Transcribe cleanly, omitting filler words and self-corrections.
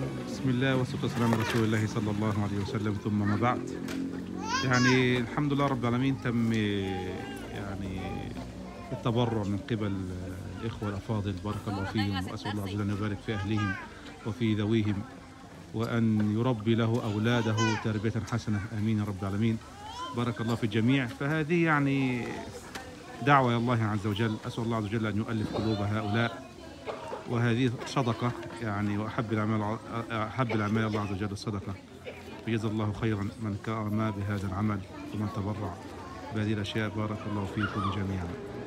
بسم الله والصلاة والسلام على رسول الله صلى الله عليه وسلم، ثم ما بعد. يعني الحمد لله رب العالمين تم يعني التبرع من قبل الإخوة الأفاضل بارك الله فيهم، وأسأل الله عز وجل أن يبارك في أهلهم وفي ذويهم، وأن يربي له أولاده تربية حسنة، آمين يا رب العالمين. بارك الله في الجميع. فهذه يعني دعوة إلى الله عز وجل، أسأل الله عز وجل أن يؤلف قلوب هؤلاء، وهذه صدقة يعني، أحب الأعمال الله عز وجل الصدقة. فجزا الله خيرا من قام بهذا العمل ومن تبرع بهذه الأشياء. بارك الله فيكم جميعا.